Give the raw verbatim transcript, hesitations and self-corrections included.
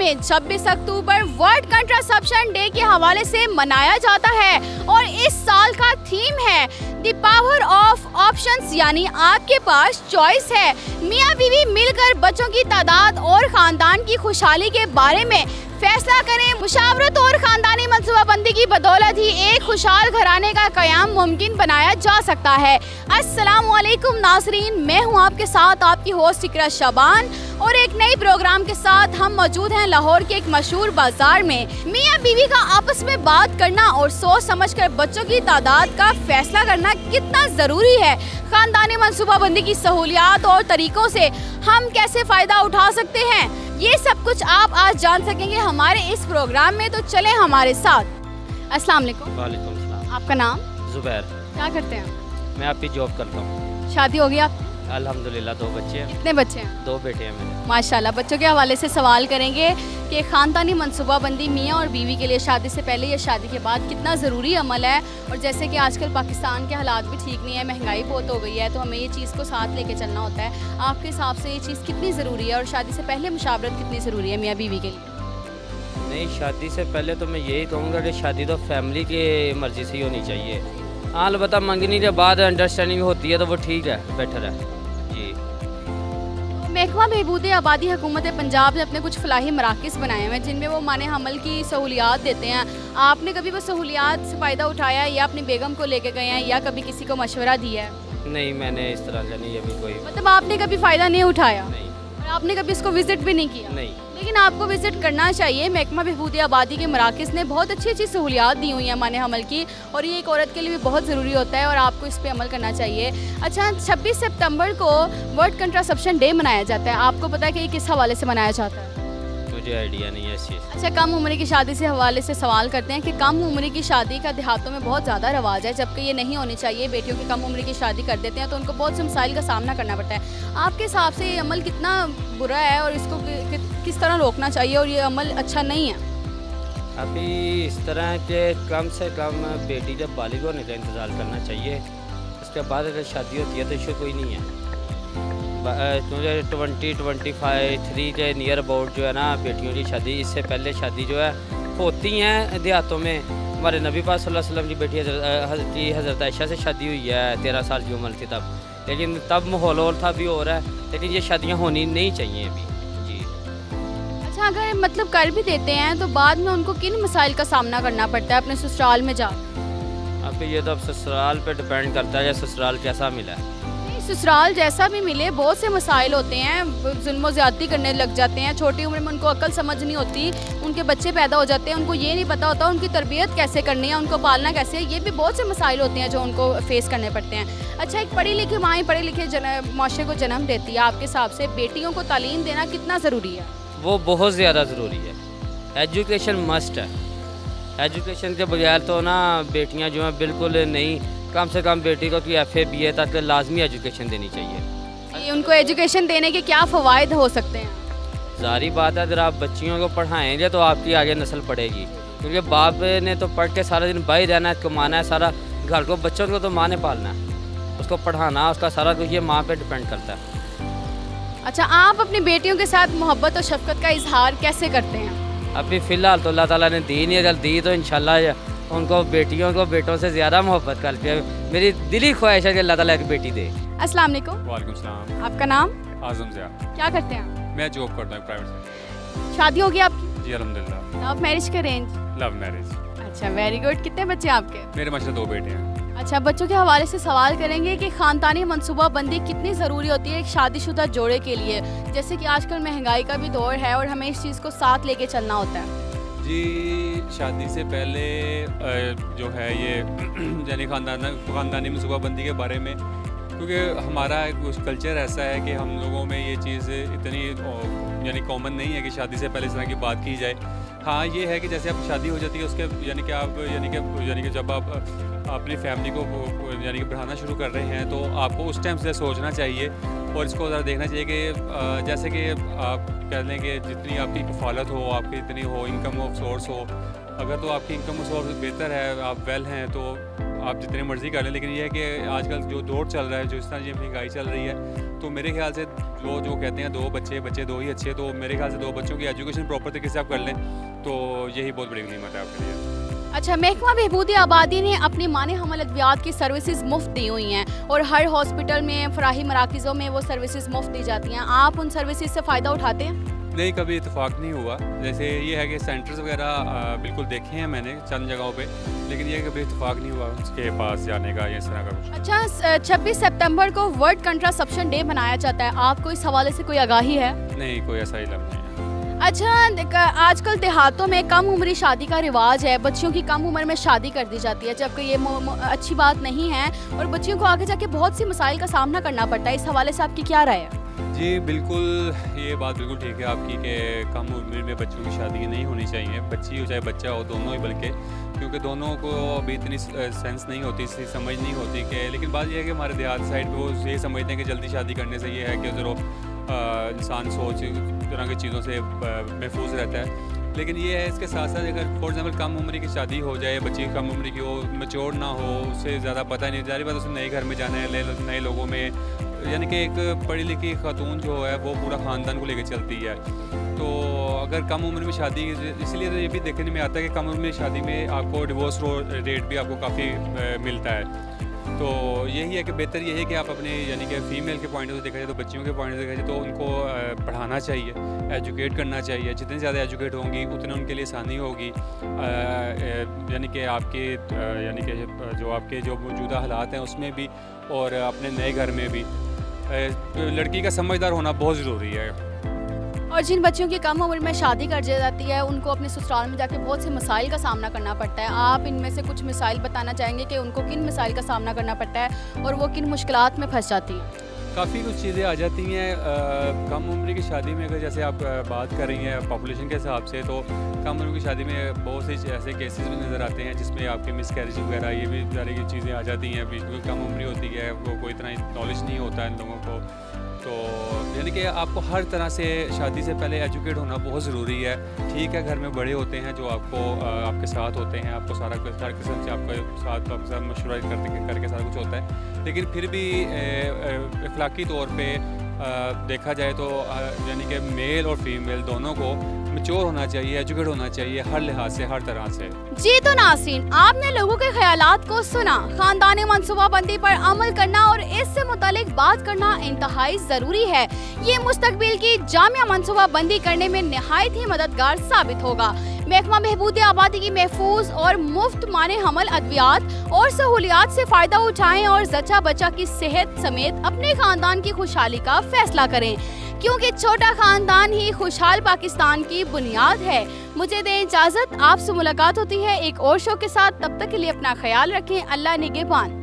में छब्बीस October world contraception day के हवाले से मनाया जाता है और इस साल का थीम है द पावर ऑफ ऑप्शंस, यानी आपके पास चॉइस है। मियाँ बीवी मिलकर बच्चों की तादाद और खानदान की खुशहाली के बारे में फैसला करें। मुशावरत और खानदानी मनसूबाबंदी की बदौलत ही एक खुशहाल घराने का क़याम मुमकिन बनाया जा सकता है। अस्सलामुअलैकुम नाज़रीन, मैं हूं आपके साथ आपकी होस्ट इकरा शाबान और एक नई प्रोग्राम के साथ हम मौजूद हैं लाहौर के एक मशहूर बाजार में। मियाँ बीवी का आपस में बात करना और सोच समझकर बच्चों की तादाद का फैसला करना कितना ज़रूरी है। खानदानी मनसूबाबंदी की सहूलियात और तरीक़ों से हम कैसे फ़ायदा उठा सकते हैं, ये सब कुछ आप आज जान सकेंगे हमारे इस प्रोग्राम में, तो चलें हमारे साथ। अस्सलाम वालेकुम। वालेकुम सलाम। आपका नाम? जुबैर। क्या करते हैं? मैं आपकी जॉब करता हूँ। शादी हो गई आपकी? अल्हम्दुलिल्लाह दो बच्चे हैं। कितने बच्चे हैं? दो बेटे हैं मेरे। माशाल्लाह। बच्चों के हवाले से सवाल करेंगे कि ख़ानदानी मनसूबाबंदी मियाँ और बीवी के लिए शादी से पहले या शादी के बाद कितना ज़रूरी अमल है। और जैसे कि आजकल पाकिस्तान के हालात भी ठीक नहीं है, महंगाई बहुत हो गई है, तो हमें ये चीज़ को साथ लेके चलना होता है। आपके हिसाब से ये चीज़ कितनी ज़रूरी है और शादी से पहले मुशावरत कितनी ज़रूरी है मियाँ बीवी के लिए? नहीं, शादी से पहले तो मैं यही कहूँगा कि शादी तो फैमिली की मर्ज़ी से ही होनी चाहिए। हाँ, अलबत्ता मंगनी के बाद अंडरस्टैंडिंग होती है तो वो ठीक है, बेटर है जी। महकमा बहबूद आबादी हुकूमत पंजाब ने अपने कुछ फलाही मराकज़ बनाए हुए हैं जिनमें वो माने हमल की सहूलियात देते हैं। आपने कभी वो सहूलियात से फ़ायदा उठाया या अपनी बेगम को लेके गए हैं या कभी किसी को मशवरा दिया है? नहीं, मैंने इस तरह का नहीं अभी कोई। मतलब आपने कभी फ़ायदा नहीं उठाया? नहीं। और आपने कभी इसको विज़िट भी नहीं किया? नहीं। लेकिन आपको विज़िट करना चाहिए। महकमा बहबूद आबादी के मराकज़ ने बहुत अच्छी अच्छी सहूलियात दी हुई हैं माने हमल की, और ये एक औरत के लिए भी बहुत ज़रूरी होता है और आपको इस पर अमल करना चाहिए। अच्छा, छब्बीस सितंबर को वर्ल्ड कंट्रासेप्शन डे मनाया जाता है, आपको पता है कि ये किस हवाले से मनाया जाता है? मुझे आइडिया नहीं है इस चीज़। अच्छा, कम उम्र की शादी से हवाले से सवाल करते हैं कि कम उम्र की शादी का देहातों में बहुत ज़्यादा रवाज है, जबकि ये नहीं होनी चाहिए। बेटियों की कम उम्र की शादी कर देते हैं तो उनको बहुत से मसाइल का सामना करना पड़ता है। आपके हिसाब से ये अमल कितना बुरा है और इसको कि, कि, किस तरह रोकना चाहिए और ये अमल अच्छा नहीं है? अभी इस तरह के कम से कम बेटी जब बालिग होने का इंतज़ार करना चाहिए, उसके बाद अगर शादी होती है तो इशू कोई नहीं है। मुझे ट्वेंटी ट्वेंटी फाइव थ्री के नियर अबाउट जो है ना बेटियों की शादी, इससे पहले शादी जो है होती हैं देहातों में। हमारे नबी पाक सल्लल्लाहु अलैहि वसल्लम की बेटी हज़रत हज़रत आयशा से शादी हुई है, तेरह साल की उम्र थी तब, लेकिन तब माहौल और था, भी हो रहा है, लेकिन ये शादियाँ होनी नहीं चाहिए अभी जी। अच्छा, अगर मतलब कर भी देते हैं तो बाद में उनको किन मसाइल का सामना करना पड़ता है अपने ससुराल में जा? अभी ये तो अब ससुराल पे डिपेंड करता है कि ससुराल कैसा मिला है। ससुराल जैसा भी मिले, बहुत से मसाइल होते हैं, जुल्म ज़्यादती करने लग जाते हैं, छोटी उम्र में उनको अक्ल समझ नहीं होती, उनके बच्चे पैदा हो जाते हैं, उनको ये नहीं पता होता उनकी तरबियत कैसे करनी है, उनको पालना कैसे है, ये भी बहुत से मसाइल होते हैं जो उनको फेस करने पड़ते हैं। अच्छा, एक पढ़ी लिखी माँ पढ़े लिखे माशरे को जन्म देती है, आपके हिसाब से बेटियों को तालीम देना कितना ज़रूरी है? वो बहुत ज़्यादा ज़रूरी है। एजुकेशन मस्ट है। एजुकेशन के बगैर तो ना बेटियाँ जो हैं बिल्कुल नहीं। कम से कम बेटी को कि एफ ए बी ए तक लाजमी एजुकेशन देनी चाहिए। उनको एजुकेशन देने के क्या फ़वाइद हो सकते हैं? जारी बात है, अगर आप बच्चियों को पढ़ाएंगे तो आपकी आगे नस्ल पढ़ेगी, क्योंकि बाप ने तो पढ़ के सारा दिन बाहर रहना है, कमाना है, सारा घर को, बच्चों को तो माँ ने पालना है, उसको पढ़ाना, उसका सारा कुछ ये माँ पे डिपेंड करता है। अच्छा, आप अपनी बेटियों के साथ मोहब्बत और शफकत का इजहार कैसे करते हैं? अभी फ़िलहाल तो अल्लाह ताला ने दी नहीं, अगर दी तो इंशाल्लाह उनको बेटियों को बेटों से ज़्यादा मोहब्बत करती है। मेरी दिली ख्वाहिश है कि अल्लाह ताला एक बेटी दे। अस्सलाम वालेकुम। वालेकुम सलाम। आपका नाम? आज़म ज़िया। क्या करते हैं? मैं जॉब करता हूँ प्राइवेट से। शादी हो गई आपकी? जी अल्हम्दुलिल्लाह। लव मैरिज का अरेंज? Love marriage. अच्छा, वेरी गुड। कितने बच्चे आपके? मेरे माशा दो बेटे हैं। अच्छा, बच्चों के हवाले से सवाल करेंगे कि ख़ानदानी मनसूबाबंदी कितनी ज़रूरी होती है एक शादीशुदा जोड़े के लिए, जैसे कि आजकल महंगाई का भी दौर है और हमें इस चीज़ को साथ लेके चलना होता है। जी, शादी से पहले जो है ये यानी ख़ानदान ख़ानदानी मनसूबाबंदी के बारे में, क्योंकि हमारा कुछ कल्चर ऐसा है कि हम लोगों में ये चीज़ इतनी यानी कॉमन नहीं है कि शादी से पहले इस तरह की बात की जाए। हाँ, ये है कि जैसे आपकी शादी हो जाती है उसके यानी कि आप यानी कि यानी कि जब आप अपनी फैमिली को यानी कि बढ़ाना शुरू कर रहे हैं तो आपको उस टाइम से सोचना चाहिए और इसको ज़रा देखना चाहिए कि जैसे कि आप कह लें कि जितनी आपकी कफालत हो, आपकी इतनी हो, इनकम ऑफ सोर्स हो, अगर तो आपकी इनकम सोर्स बेहतर है, आप वेल हैं, तो आप जितने मर्ज़ी कर लें, लेकिन ये है कि आजकल जो दौर चल रहा है, जो इस तरह ये महंगाई चल रही है, तो मेरे ख्याल से लोग जो कहते हैं दो बच्चे बच्चे दो ही अच्छे, तो मेरे ख्याल से दो बच्चों की एजुकेशन प्रॉपर तरीके से आप कर लें तो यही बहुत बड़ी गनीमत है आपके लिए। अच्छा, महकमा बहबूदी आबादी ने अपनी माने हमल अद्वियात की सर्विसेज मुफ्त दी हुई हैं और हर हॉस्पिटल में, फराही मराकज़ों में वो सर्विसेज मुफ्त दी जाती हैं। आप उन सर्विसेज से फ़ायदा उठाते हैं? नहीं, कभी इत्तेफाक नहीं हुआ। जैसे ये है कि सेंटर्स वगैरह बिल्कुल देखे हैं मैंने चंद जगहों पे, लेकिन ये कभी इत्तेफाक नहीं हुआ उसके पास जाने का या इस तरह का कुछ। अच्छा, छब्बीस सितंबर को वर्ल्ड कंट्रासेप्शन डे मनाया जाता है, आपको इस हवाले से कोई आगाही है? नहीं, कोई ऐसा इल्म नहीं है। अच्छा, आजकल देहातों में कम उम्री शादी का रिवाज है, बच्चियों की कम उम्र में शादी कर दी जाती है, जबकि ये अच्छी बात नहीं है और बच्चियों को आगे जाके बहुत सी मसाइल का सामना करना पड़ता है। इस हवाले से आपकी क्या राय है? जी बिल्कुल, ये बात बिल्कुल ठीक है आपकी कि कम उम्र में बच्चों की शादी नहीं होनी चाहिए, बच्ची हो चाहे बच्चा हो, दोनों ही, बल्कि क्योंकि दोनों को अभी इतनी सेंस नहीं होती, इसकी समझ नहीं होती कि, लेकिन बात यह है कि हमारे देहात साइड पे वो ये समझते हैं कि जल्दी शादी करने से ये है कि चलो इंसान सोच तरह की चीज़ों से महफूज रहता है। लेकिन ये है इसके साथ साथ अगर फॉर एग्जाम्पल कम उम्र की शादी हो जाए, बच्ची कम उम्र की हो, मैच्योर ना हो, उससे ज़्यादा पता नहीं, जारी बात उसने नए घर में जाना है, नए लोगों में, यानी कि एक पढ़ी लिखी खातून जो है वो पूरा ख़ानदान को लेकर चलती है। तो अगर कम उम्र में शादी, इसलिए तो ये भी देखने में आता है कि कम उम्र में शादी में आपको डिवोर्स रेट भी आपको काफ़ी मिलता है। तो यही है कि बेहतर यही है कि आप अपने यानी कि फ़ीमेल के पॉइंट से देखा जाए, तो बच्चियों के पॉइंट से देखा जाए तो उनको पढ़ाना चाहिए, एजुकेट करना चाहिए। जितनी ज़्यादा एजुकेट होंगी उतनी उनके लिए आसानी होगी, यानी कि आपके यानी कि जो आपके जो मौजूदा हालात हैं उसमें भी और अपने नए घर में भी लड़की का समझदार होना बहुत ज़रूरी है। और जिन बच्चियों की कम उम्र में शादी कर दी जाती है उनको अपने ससुराल में जाके बहुत से मसाइल का सामना करना पड़ता है। आप इनमें से कुछ मिसाइल बताना चाहेंगे कि उनको किन मिसाइल का सामना करना पड़ता है और वो किन मुश्किलात में फंस जाती हैं? काफ़ी कुछ चीज़ें आ जाती हैं कम उम्र की शादी में। अगर जैसे आप बात कर रही हैं पॉपुलेशन के हिसाब से, तो कम उम्र की शादी में बहुत से ऐसे केसेस भी नज़र आते हैं जिसमें आपके मिसकैरेज वगैरह ये भी सारी की चीज़ें आ जाती हैं। बीच में कम उम्र होती है, वो कोई इतना नॉलेज नहीं होता है इन लोगों को। तो यानी कि आपको हर तरह से शादी से पहले एजुकेट होना बहुत ज़रूरी है। ठीक है, घर में बड़े होते हैं जो आपको आपके साथ होते हैं, आपको सारा हर किस्म से आपके साथ आपके साथ मशवरा करके करके सारा कुछ होता है, लेकिन फिर भी अखलाकी तौर पे देखा जाए तो यानी कि मेल और फीमेल दोनों को मैच्योर होना चाहिए, एजुकेट होना चाहिए हर लिहाज से, हर तरह से। जी तो नाज़रीन, आपने लोगों के ख्यालात को सुना। खानदानी मनसूबाबंदी पर अमल करना और इससे मुतालिक बात करना इंतहाई ज़रूरी है। ये मुस्तकबिल की जामिया मनसूबाबंदी करने में निहायत ही मददगार साबित होगा। महकमा बहबूदी आबादी की महफूज और मुफ्त माने हमल अद्वियात और सहूलियात से फ़ायदा उठाएं और जच्चा बच्चा की सेहत समेत अपने खानदान की खुशहाली का फैसला करें, क्योंकि छोटा खानदान ही खुशहाल पाकिस्तान की बुनियाद है। मुझे दें इजाज़त, आपसे मुलाकात होती है एक और शो के साथ। तब तक के लिए अपना ख्याल रखें। अल्लाह निगहबान।